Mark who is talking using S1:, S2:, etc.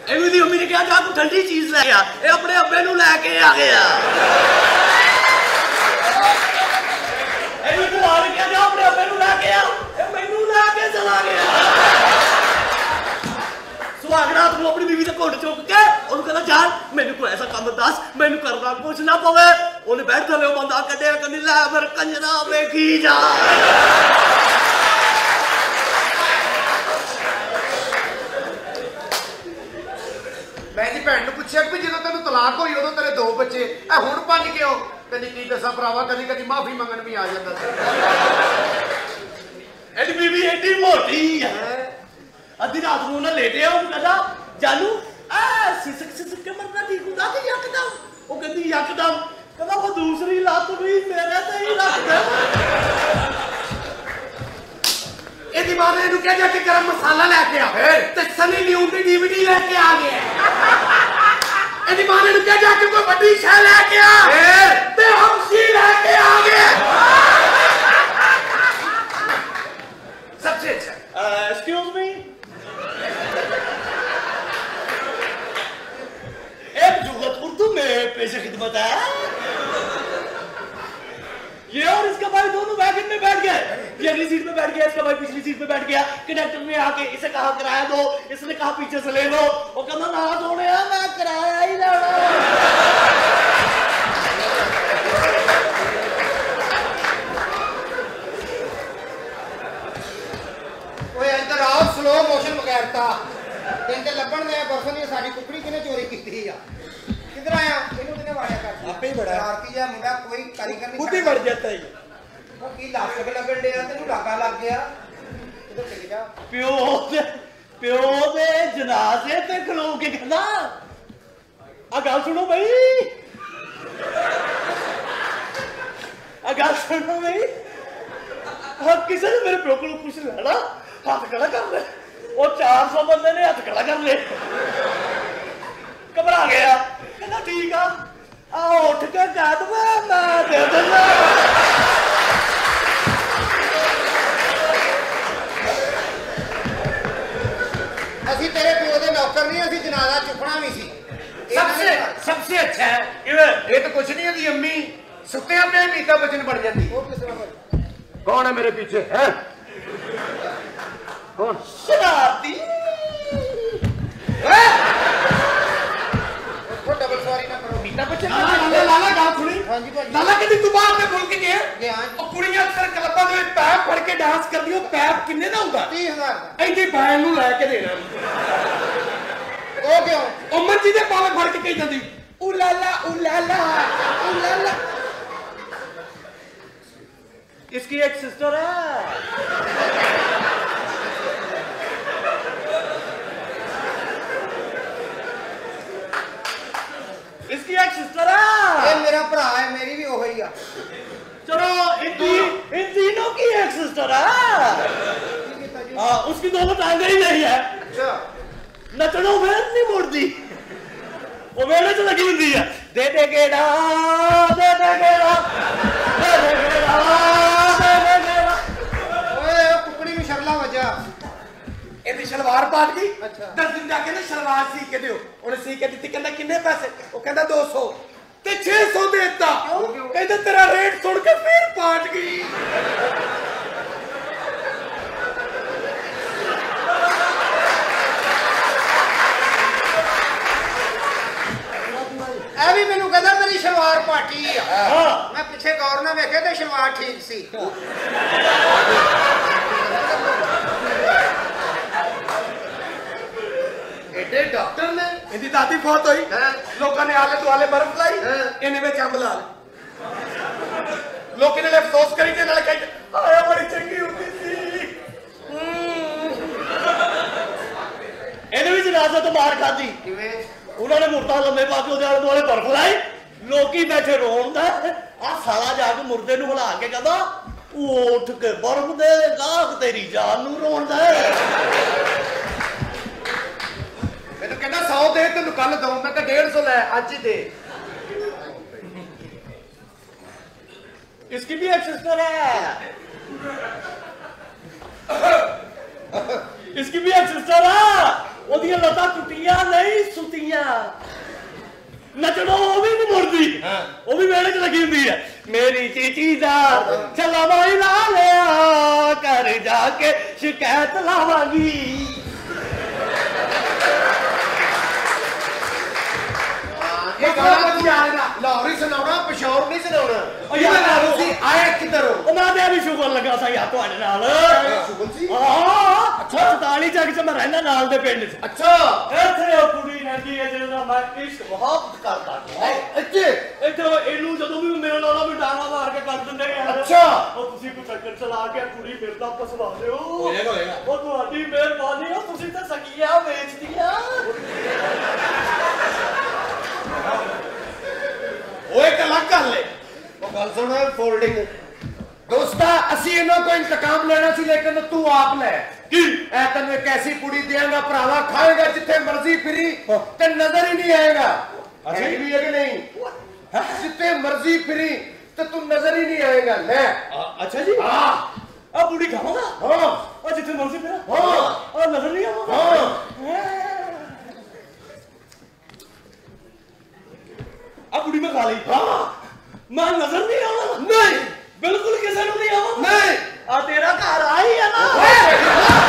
S1: ਇਹਨੂੰ ਦੀ ਮੰਮੀ ਨੇ ਕਿਹਾ ਜਾ ਤੂੰ ਠੰਡੀ ਚੀਜ਼ ਲੈ ਆ ਇਹ ਆਪਣੇ ਅੱਬੇ ਨੂੰ ਲੈ ਕੇ ਆ ਗਿਆ ਇਹਨੂੰ ਤੂੰ ਆਣ ਕੇ ਜਾ ਆਪਣੇ ਅੱਬੇ ਨੂੰ ਲੈ ਕੇ ਆ ਇਹ ਮੈਨੂੰ ਲੈ ਕੇ ਚਲਾ ਗਿਆ ਸੁਹਾਗਰਾਤ ਨੂੰ ਆਪਣੀ ਬੀਵੀ ਦੇ ਘੁੱਟ ਚੁੱਕ ਕੇ ਉਹਨੂੰ ਕਹਿੰਦਾ ਜਾਨ ਮੈਨੂੰ ਕੋਈ ਐਸਾ ਕੰਮ ਦੱਸ ਮੈਨੂੰ ਕਰਨਾ ਕੁਛ ਨਾ ਪਵੇ ਉਹਨੇ ਬੈਠ ਥੱਲੇ ਬੰਦਾ ਕੱਢਿਆ ਕਹਿੰਦੀ ਲੈ ਫਿਰ ਕੰਜਰਾ ਵੇਖੀ ਜਾ
S2: ਮੈਂ ਜੀ ਭੈਣ ਨੂੰ ਪੁੱਛਿਆ ਕਿ ਜਦੋਂ ਤੈਨੂੰ ਤਲਾਕ ਹੋਈ ਉਦੋਂ ਤੇਰੇ 2 ਬੱਚੇ ਇਹ ਹੁਣ ਪੰਜ ਕਿਉਂ ਕਹਿੰਦੀ ਕੀ ਦੱਸਾਂ ਭਰਾਵਾ ਕਦੀ ਕਦੀ ਮਾਫੀ ਮੰਗਣ ਵੀ ਆ ਜਾਂਦਾ
S1: ਇਹਦੀ ਬੀਵੀ ਐਡੀ ਮੋਟੀ ਹੈ ਅੱਧੀ ਰਾਤ ਨੂੰ ਨਾ ਲੇਟਿਆ ਉਹਨੂੰ ਕਹਿੰਦਾ ਜਾਨੂ ਆ ਸਿਸਕ ਕੇ ਮਰਨਾ ਠੀਕ ਹੁੰਦਾ ਕਿ ਯਕਦਮ ਉਹ ਕਹਿੰਦੀ ਯਕਦਮ ਕਹਿੰਦਾ ਉਹ ਦੂਸਰੀ ਲੱਤ ਵੀ ਮੇਰੇ ਤੇ ਹੀ ਰੱਖ ਦੇ
S2: ਇਹਦੀ ਮਾਂ ਨੇ ਇਹਨੂੰ ਕਿਹਾ ਜਾ ਕੇ ਗਰਮ ਮਸਾਲਾ ਲੈ ਕੇ ਆ ਤੇ ਸਨੀ ਲਿਓਨ ਦੀ DVD ਲੈ ਕੇ ਆ ਗਿਆ ਇਹਦੀ ਮਾਂ ਨੇ ਇਹਨੂੰ ਕਿਹਾ ਜਾ ਕੇ ਕੋਈ ਵੱਡੀ ਸ਼ੈ ਲੈ ਕੇ ਆ ਤੇ ਹਮਸ਼ੀ ਲੈ ਕੇ ਆ ਗਿਆ सबसे अच्छा
S1: एक्सक्यूज मी एक जुगत उर्दू में पेश खिदमत है ये और इसका भाई दोनों वैगन में बैठ गए ये अगली सीट पे बैठ गया इसका भाई पिछली सीट पे बैठ गया कंडक्टर ने आके इसे कहा किराया दो इसने कहा पीछे से ले लो वो कहना ना थोड़े मैं किराया ही लेना
S2: इधर आओ स्लो मोशन बगैरता दिन ते लभण दे परसों दी साडी कुकड़ी किने चोरी कीती आ किधर आया इनु किने वाया कर आपे ही बड़ा आरती जा मुंडा कोई कारीगर नहीं खुद ही बढ़ जाता है वो की लास्ट लगन दे तेनु लागा लग गया इधर चले जा
S1: प्यो दे जनाजे ते खलो के कहंदा आ गल सुनो भाई आ गल सुनो भाई हाँ किसी ने मेरे प्यो को कुछ लेना हाथ खड़ा कर ले वो 400 बंदे ने हाथ खड़ा कर ले घबरा गया कहना ठीक आ उठ के कह दूंगा मैं दे दूंगा
S2: ਅਸੀਂ तेरे प्यो दे नौकर नहीं ਅਸੀਂ जनाजा चुकना भी सी सबसे अच्छा है ये तो कुछ नहीं है अम्मी सुत्तियां पे मीता बचन बन जाती कौन है मेरे पीछे है कौन
S1: शरारती
S2: डबल सवारी ना करो मीता बचन
S1: लाला गाल सुनी
S2: हां जी भाई
S1: लाला कहती तू बाहर में बोल के गया
S2: हां
S1: और कुड़ियां अक्सर क्लबां दे विच पैप फड़ के डांस करदी ओ पैप किन्ने दा हुंदा
S2: 30000 ਦਾ
S1: ऐडी बैन ਨੂੰ ਲੈ ਕੇ देना
S2: ਉਹ ਕਿਉਂ
S1: ਉਹ ਮੰਜੀ ਦੇ ਪਾਵੇ ਫੜ ਕੇ ਕਹੀ ਜਾਂਦੀ ਓ ਲਾਲਾ ਓ ਲਾਲਾ ਓ ਲਾਲਾ इसकी एक सिस्टर है इसकी एक सिस्टर है
S2: ये मेरा भरा है मेरी भी वही है
S1: चलो इन तीनों की एक सिस्टर है हाँ उसकी दोनों टांगे ही नहीं है
S2: अच्छा
S1: नचनो में नहीं मुड़ती वो मेरे से लगी हुई है दे दे गेड़ा दे दे गेड़ा दे दे गेड़ा दे दे गेड़ा
S2: ओए कुकड़ी में शरला वजा
S1: ਇਹਦੀ ਸ਼ਲਵਾਰ ਪਾਟ ਗਈ
S2: ਅੱਛਾ
S1: 10 ਦਿਨ ਜਾ ਕੇ ਨਾ ਸ਼ਲਵਾਰ ਸੀ ਕੇ ਦਿਓ ਉਹਨੇ ਸੀ ਕੇ ਦਿੱਤੀ ਕਹਿੰਦਾ ਕਿੰਨੇ ਪੈਸੇ ਉਹ ਕਹਿੰਦਾ 200 ਤੇ 600 ਦੇ ਦਿੱਤਾ ਕਹਿੰਦਾ ਤੇਰਾ ਰੇਟ ਸੁਣ ਕੇ ਫਿਰ ਪਾਟ ਗਈ
S2: ਇਹ ਵੀ ਮੈਨੂੰ ਕਹਿੰਦਾ ਮੇਰੀ ਸ਼ਲਵਾਰ ਪਾਟੀ ਆ ਮੈਂ ਪਿੱਛੇ ਗੌਰ ਨਾਲ ਵੇਖਿਆ ਤੇ ਸ਼ਲਵਾਰ ਠੀਕ ਸੀ एडे डॉक्टर ने
S1: इनकी दादी फौत हुई लोगों ने आले दुआले बर्फ लाई इन्हें में अम्ब ला लोग ने अफसोस करी ते नाले कही आया बड़ी चंगी होती सी इन्हें भी जनाजा तो मार खादी उन्होंने मुर्दा लंबे पा के उहदे आले दुआले बर्फ लाई लोकी बैठे रोन दा आ साला जाके मुर्दे नूं हिला के कहदा उठ के बर्फ दे लाख तेरी जान नूं रोन दा
S2: मैं तो कहना 100 दे तेन कल दो मैं 150 लै आज ही दे
S1: इसकी भी एक सिस्टर है इसकी भी एक सिस्टर है ਉਹਦੀਆਂ ਲੱਤਾਂ ਟੁੱਟੀਆਂ ਨਹੀਂ ਸੁੱਤੀਆਂ ਨੱਚਣੋਂ ਉਹ ਵੀ ਨਹੀਂ ਮੁੜਦੀ ਉਹ ਵੀ ਵੇੜੇ 'ਚ ਲੱਗੀ ਹੁੰਦੀ ਹੈ ਮੇਰੀ ਚੀਚੀ ਦਾ ਚੱਲਾ ਮਾਈ ਲਾ ਲਿਆ ਘਰ ਜਾ ਕੇ ਸ਼ਿਕਾਇਤ ਲਾਵਾਂਗੀ
S2: ਇਹ ਗਾਣਾ ਤੂੰ ਲਾਹੌਰੀ ਸੁਣਾਉਣਾ ਪਿਸ਼ੌਰ ਨਹੀਂ ਸੁਣਾਉਣਾ
S1: ਉਹ ਯਾਰ
S2: ਤੁਸੀਂ ਆਏ ਕਿੱਧਰੋਂ
S1: ਉਹ ਮੈਂ ਤੇ ਵੀ ਸ਼ੁਗਰ ਲੱਗਾ ਸੀ ਯਾਰ ਤੁਹਾਡੇ ਨਾਲ
S2: ਸ਼ੁਗਰ ਸੀ
S1: ਹਾਂ 44 ਜੱਗ 'ਚ ਮੈਂ ਰਹਿੰਦਾ ਨਾਲ ਦੇ ਪਿੰਡ 'ਚ
S2: ਅੱਛਾ
S1: ਇੱਥੇ ਉਹ ਕੁੜੀ ਰਹਿੰਦੀ ਹੈ ਜਿਹਦਾ ਮੈਂ ਇਸ਼ਕ ਮੁਹੱਬਤ ਕਰਦਾ
S2: ਇੱਥੇ
S1: ਇੱਥੇ ਇਹਨੂੰ ਜਦੋਂ ਵੀ ਮੇਰੇ ਨਾਲ ਵੀ ਡਾਂਗਾ ਮਾਰ ਕੇ ਕਰ ਦਿੰਦੇ ਯਾਰ
S2: ਅੱਛਾ
S1: ਉਹ ਤੁਸੀਂ ਕੋਈ ਚੱਕਰ ਚਲਾ ਕੇ ਕੁੜੀ ਮਿਲਦਾ ਪਸਵਾ ਦਿਓ
S2: ਹੋਏਗਾ
S1: ਉਹ ਤੁਹਾਡੀ ਮਿਹਰਬਾਨੀ ਆ ਤੁਸੀਂ ਤਾਂ ਸਕੀਆਂ ਵੇਚਦੀਆਂ
S2: ਓਏ ਇੱਕ ਅਲੱਗ ਗੱਲ ਏ ਉਹ ਗੱਲ ਸੁਣ ਫੋਲਡਿੰਗ ਦੋਸਤਾ ਅਸੀਂ ਇਹਨਾਂ ਤੋਂ ਇੰਤਕਾਮ ਲੈਣਾ ਸੀ ਲੇਕਿਨ ਤੂੰ ਆਪ ਲੈ
S1: ਕੀ
S2: ਐ ਤੈਨੂੰ ਇੱਕ ਐਸੀ ਕੁੜੀ ਦੇਵਾਂਗਾ ਭਰਾਵਾ ਖਾਏਗਾ ਜਿੱਥੇ ਮਰਜ਼ੀ ਫਿਰੀ ਤੇ ਨਜ਼ਰ ਹੀ ਨਹੀਂ ਆਏਗਾ ਅੱਛਾ ਵੀ ਹੈ ਕਿ ਨਹੀਂ ਜਿੱਥੇ ਮਰਜ਼ੀ ਫਿਰੀ ਤੇ ਤੂੰ ਨਜ਼ਰ ਹੀ ਨਹੀਂ ਆਏਗਾ ਲੈ
S1: ਅੱਛਾ ਜੀ ਆ ਬੁੜੀ ਖਾਵਾਂਗਾ
S2: ਹਾਂ
S1: ਆ ਜਿੱਥੇ ਮਰਜ਼ੀ ਮੇਰਾ
S2: ਹਾਂ
S1: ਆ ਨਜ਼ਰ ਨਹੀਂ ਆਉਂਦਾ
S2: ਹਾਂ
S1: ਆ ਬੁੜੀ ਮੈਂ ਖਾ ਲਈ
S2: ਹਾਂ
S1: ਮੈਂ ਨਜ਼ਰ ਨਹੀਂ ਆਉਂਦਾ
S2: ਨਹੀਂ
S1: ਬਿਲਕੁਲ ਕਿਸੇ ਨੂੰ ਨਹੀਂ ਆਉਂਦਾ
S2: ਨਹੀਂ
S1: ਆ ਤੇਰਾ ਘਰ ਆਈ ਹੈ ਨਾ